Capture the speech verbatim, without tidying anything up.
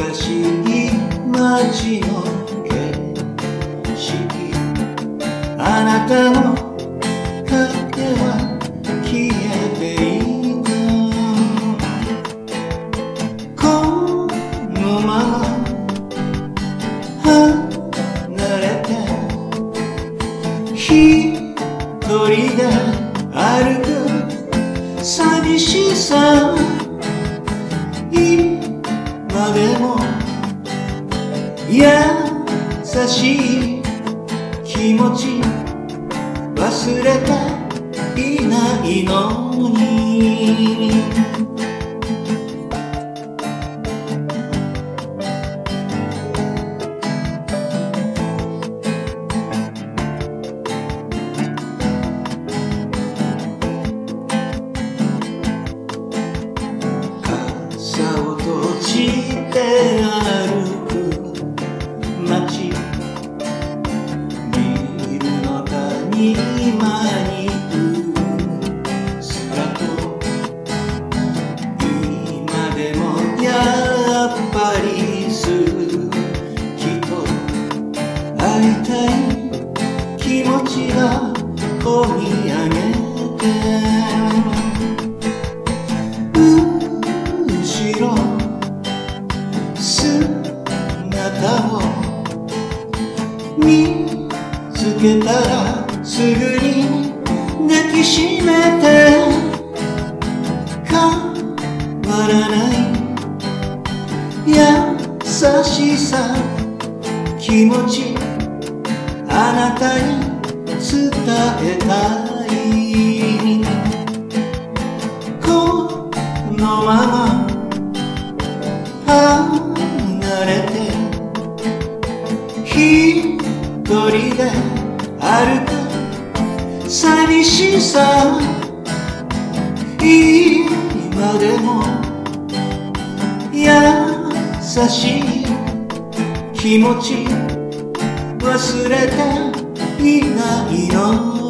しい街の景色、あなたの影は消えていた。このまま離れて一人で歩く寂しさ、今でも優しい気持ち忘れていないのに。傘を閉じて歩く街、ビルの谷間に空と今でもやっぱり好きと会いたい気持ちがこみ上げて、後ろ姿を見つけたらすぐに抱きしめて、変わらない優しさ気持ちあなたに伝えたい。このまま離れて一人で歩く寂しさ、今でも優しい気持ち忘れていないの